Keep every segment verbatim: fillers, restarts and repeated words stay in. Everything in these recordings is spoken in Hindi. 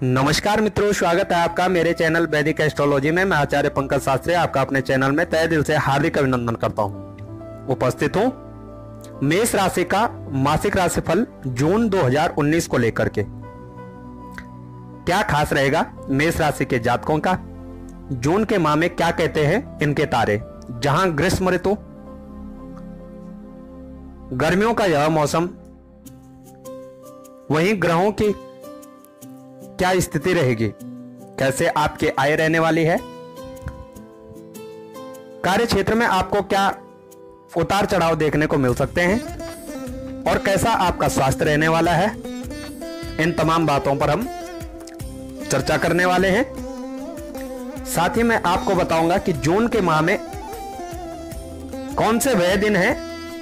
नमस्कार मित्रों, स्वागत है आपका मेरे चैनल वैदिक एस्ट्रोलॉजी में। मैं आचार्य पंकज शास्त्री आपका अपने चैनल में तहे दिल से हार्दिक अभिनंदन करता हूं। उपस्थित हूं मेष राशि का मासिक राशिफल जून दो हज़ार उन्नीस को लेकर के। क्या खास रहेगा मेष राशि के जातकों का, जून के माह में क्या कहते हैं इनके तारे। जहां ग्रीष्म ऋतु, गर्मियों का यह मौसम, वहीं ग्रहों की क्या स्थिति रहेगी, कैसे आपकी आय रहने वाली है, कार्य क्षेत्र में आपको क्या उतार चढ़ाव देखने को मिल सकते हैं और कैसा आपका स्वास्थ्य रहने वाला है, इन तमाम बातों पर हम चर्चा करने वाले हैं। साथ ही मैं आपको बताऊंगा कि जून के माह में कौन से वह दिन हैं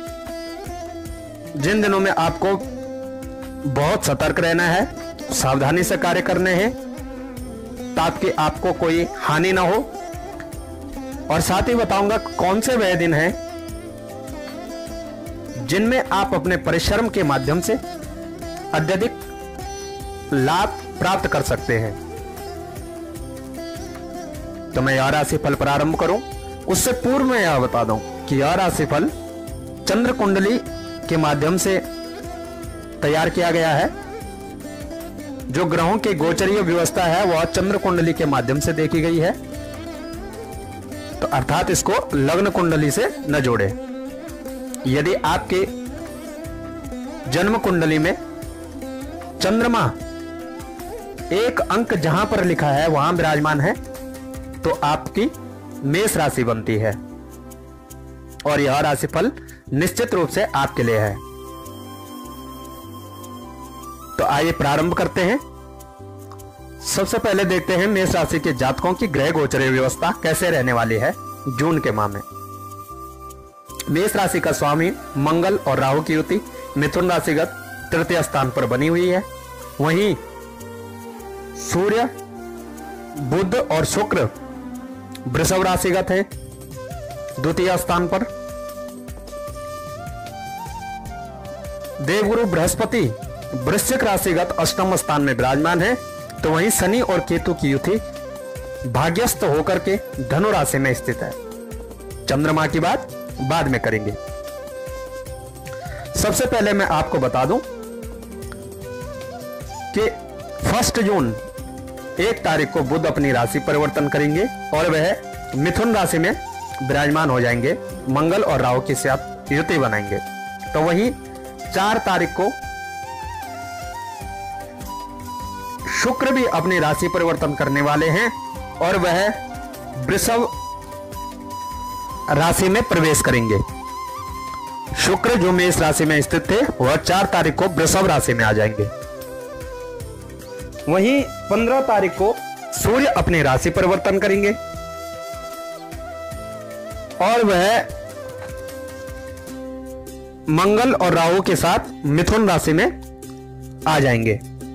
जिन दिनों में आपको बहुत सतर्क रहना है, सावधानी से कार्य करने हैं ताकि आपको कोई हानि ना हो। और साथ ही बताऊंगा कौन से वह दिन हैं जिनमें आप अपने परिश्रम के माध्यम से अत्यधिक लाभ प्राप्त कर सकते हैं। तो मैं यह राशिफल प्रारंभ करूं उससे पूर्व मैं यह बता दूं कि यह राशिफल चंद्र कुंडली के माध्यम से तैयार किया गया है। जो ग्रहों की गोचरीय व्यवस्था है वह चंद्र कुंडली के माध्यम से देखी गई है, तो अर्थात इसको लग्न कुंडली से न जोड़े। यदि आपके जन्म कुंडली में चंद्रमा एक अंक जहां पर लिखा है वहां विराजमान है तो आपकी मेष राशि बनती है और यह राशिफल निश्चित रूप से आपके लिए है। तो आइए प्रारंभ करते हैं। सबसे पहले देखते हैं मेष राशि के जातकों की ग्रह गोचरीय व्यवस्था कैसे रहने वाली है जून के माह में। मेष राशि का स्वामी मंगल और राहु की युति मिथुन राशिगत तृतीय स्थान पर बनी हुई है। वहीं सूर्य, बुध और शुक्र वृषभ राशिगत है द्वितीय स्थान पर। देवगुरु बृहस्पति वृश्चिक राशिगत अष्टम स्थान में विराजमान है, तो वहीं शनि और केतु की युति भाग्यस्थ होकर के धनु राशि में स्थित है। चंद्रमा की बात बाद में करेंगे। सबसे पहले मैं आपको बता दूं कि फर्स्ट जून एक तारीख को बुध अपनी राशि परिवर्तन करेंगे और वह मिथुन राशि में विराजमान हो जाएंगे, मंगल और राहु के साथ युति बनाएंगे। तो वहीं चार तारीख को शुक्र भी अपनी राशि परिवर्तन करने वाले हैं और वह वृषभ राशि में प्रवेश करेंगे। शुक्र जो मेष राशि में स्थित थे वह चार तारीख को वृषभ राशि में आ जाएंगे। वहीं पंद्रह तारीख को सूर्य अपनी राशि परिवर्तन करेंगे और वह मंगल और राहु के साथ मिथुन राशि में आ जाएंगे।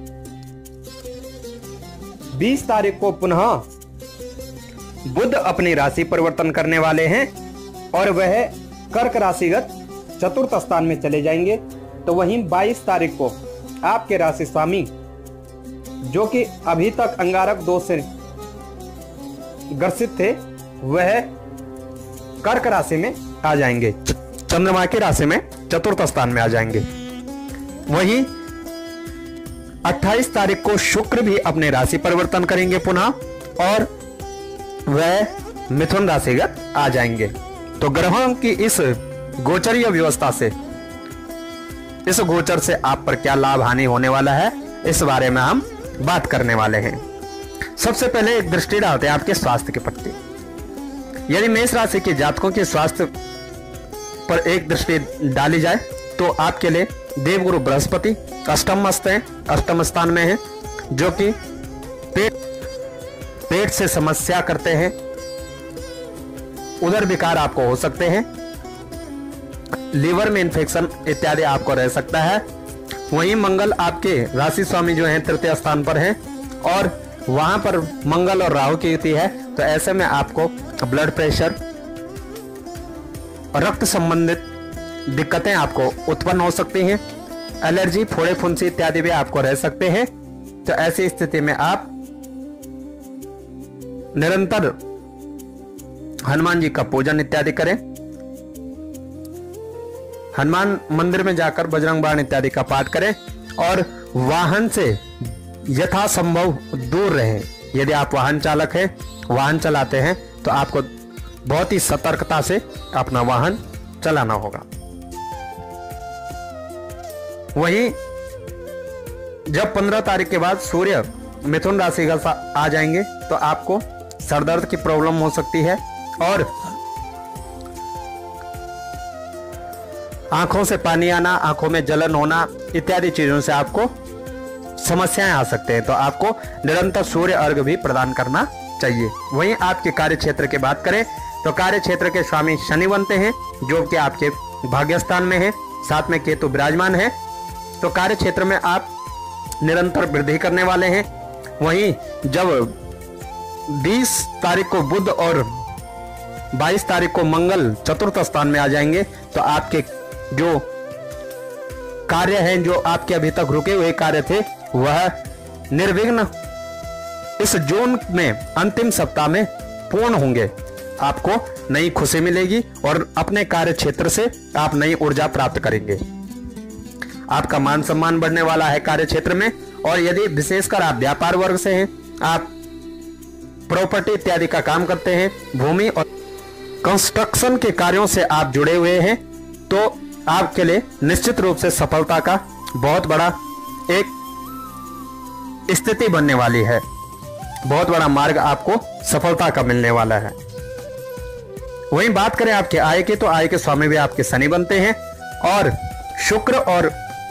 बीस तारीख को पुनः बुध अपनी राशि परिवर्तन करने वाले हैं और वह कर्क राशिगत चतुर्थ स्थान में चले जाएंगे। तो वहीं बाईस तारीख को आपके राशि स्वामी जो कि अभी तक अंगारक दोष से ग्रसित थे वह कर्क राशि में आ जाएंगे, चंद्रमा की राशि में चतुर्थ स्थान में आ जाएंगे। वहीं अट्ठाईस तारीख को शुक्र भी अपने राशि परिवर्तन करेंगे पुनः और वह मिथुन राशिगत आ जाएंगे। तो ग्रहों की इस गोचरीय व्यवस्था से, इस गोचर से आप पर क्या लाभ हानि होने वाला है इस बारे में हम बात करने वाले हैं। सबसे पहले एक दृष्टि डालते हैं आपके स्वास्थ्य के प्रति। यदि मेष राशि के जातकों के स्वास्थ्य पर एक दृष्टि डाली जाए तो आपके लिए देवगुरु बृहस्पति अष्टम हैं, अष्टम स्थान में हैं, जो कि पेट पेट से समस्या करते हैं, उदर विकार आपको हो सकते हैं, लीवर में इंफेक्शन इत्यादि आपको रह सकता है। वहीं मंगल आपके राशि स्वामी जो हैं तृतीय स्थान पर हैं और वहां पर मंगल और राहु की युति है, तो ऐसे में आपको ब्लड प्रेशर, रक्त संबंधित दिक्कतें आपको उत्पन्न हो सकती हैं। एलर्जी, फोड़े फुंसी इत्यादि भी आपको रह सकते हैं। तो ऐसी स्थिति में आप निरंतर हनुमान जी का पूजन इत्यादि करें। हनुमान मंदिर में जाकर बजरंग बाण इत्यादि का पाठ करें और वाहन से यथासंभव दूर रहें। यदि आप वाहन चालक हैं, वाहन चलाते हैं, तो आपको बहुत ही सतर्कता से अपना वाहन चलाना होगा। वहीं जब पंद्रह तारीख के बाद सूर्य मिथुन राशि का आ जाएंगे तो आपको सर दर्द की प्रॉब्लम हो सकती है और आंखों से पानी आना, आंखों में जलन होना इत्यादि चीजों से आपको समस्याएं आ सकते हैं। तो आपको निरंतर सूर्य अर्घ भी प्रदान करना चाहिए। वहीं आपके कार्य क्षेत्र की बात करें तो कार्य क्षेत्र के स्वामी शनि बनते हैं, जो कि आपके भाग्यस्थान में है, साथ में केतु विराजमान है। तो कार्य क्षेत्र में आप निरंतर वृद्धि करने वाले हैं। वहीं जब बीस तारीख को बुध और बाईस तारीख को मंगल चतुर्थ स्थान में आ जाएंगे तो आपके जो कार्य हैं, जो आपके अभी तक रुके हुए कार्य थे, वह निर्विघ्न इस जून में अंतिम सप्ताह में पूर्ण होंगे। आपको नई खुशी मिलेगी और अपने कार्य क्षेत्र से आप नई ऊर्जा प्राप्त करेंगे। आपका मान सम्मान बढ़ने वाला है कार्य क्षेत्र में। और यदि विशेषकर आप व्यापार वर्ग से हैं, आप प्रॉपर्टी इत्यादि का काम करते हैं, भूमि और कंस्ट्रक्शन के कार्यों से आप जुड़े हुए हैं, तो आपके लिए निश्चित रूप से सफलता का बहुत बड़ा एक स्थिति बनने वाली है। बहुत बड़ा मार्ग आपको सफलता का मिलने वाला है। वहीं बात करें आपके आय की, तो आय के स्वामी भी आपके शनि बनते हैं और शुक्र और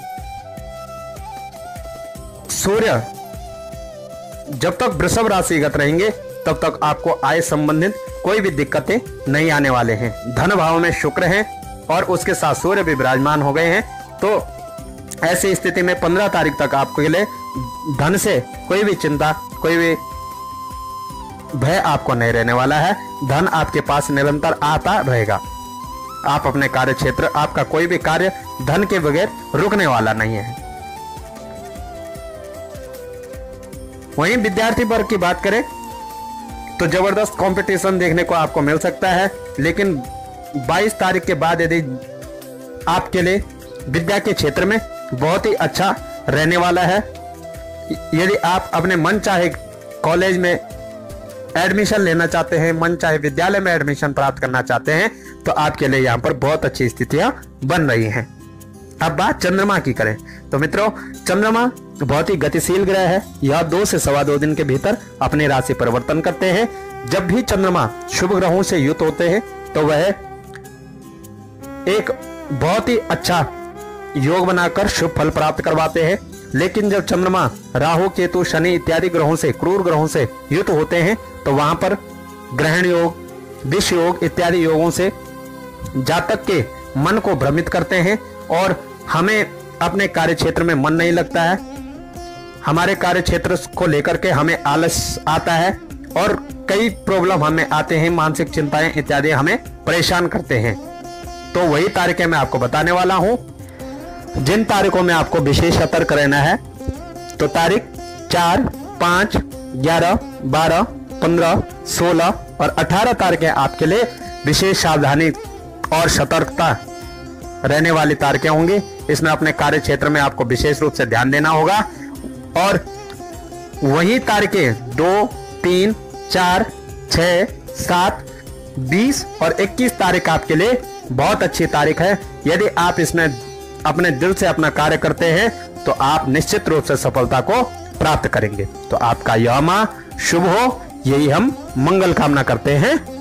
सूर्य जब तक वृषभ राशिगत रहेंगे तब तक आपको आय संबंधित कोई भी दिक्कतें नहीं आने वाले हैं। धन भाव में शुक्र हैं और उसके साथ सूर्य भी विराजमान हो गए हैं। तो ऐसी स्थिति में पंद्रह तारीख तक आपके लिए धन से कोई भी चिंता, कोई भी भय आपको नहीं रहने वाला है। धन आपके पास निरंतर आता रहेगा। आप अपने कार्य क्षेत्र, आपका कोई भी कार्य धन के बगैर रुकने वाला नहीं है। वहीं विद्यार्थी वर्ग की बात करें तो जबरदस्त कंपटीशन देखने को आपको मिल सकता है, लेकिन बाईस तारीख के बाद यदि आपके लिए विद्या के क्षेत्र में बहुत ही अच्छा रहने वाला है। यदि आप अपने मन चाहे कॉलेज में एडमिशन लेना चाहते हैं, मन चाहे विद्यालय में एडमिशन प्राप्त करना चाहते हैं, तो आपके लिए यहाँ पर बहुत अच्छी स्थितियां बन रही हैं। अब बात चंद्रमा की करें तो मित्रों, चंद्रमा बहुत ही गतिशील ग्रह है। यह दो से सवा दो दिन के भीतर अपनी राशि परिवर्तन करते हैं। जब भी चंद्रमा शुभ ग्रहों से युक्त होते हैं तो वह एक बहुत ही अच्छा योग बनाकर शुभ फल प्राप्त करवाते हैं। लेकिन जब चंद्रमा राहु, केतु, शनि इत्यादि ग्रहों से, क्रूर ग्रहों से युक्त होते हैं तो वहां पर ग्रहण योग, विष योग इत्यादि योगों से जातक के मन को भ्रमित करते हैं और हमें अपने कार्य क्षेत्र में मन नहीं लगता है। हमारे कार्य क्षेत्र को लेकर के हमें आलस आता है और कई प्रॉब्लम हमें आते हैं, मानसिक चिंताएं इत्यादि हमें परेशान करते हैं। तो वही तारीखें मैं आपको बताने वाला हूं, जिन तारीखों में आपको विशेष सतर्क रहना है। तो तारीख चार, पांच, ग्यारह, बारह, पंद्रह, सोलह और अठारह तारीखें आपके लिए विशेष सावधानी और सतर्कता रहने वाली तारीखें होंगी। इसमें अपने कार्य क्षेत्र में आपको विशेष रूप से ध्यान देना होगा। और वही तारीखें दो, तीन, चार, छह, सात, बीस और इक्कीस तारीख आपके लिए बहुत अच्छी तारीख है। यदि आप इसमें अपने दिल से अपना कार्य करते हैं तो आप निश्चित रूप से सफलता को प्राप्त करेंगे। तो आपका यह माह शुभ हो, यही हम मंगल कामना करते हैं।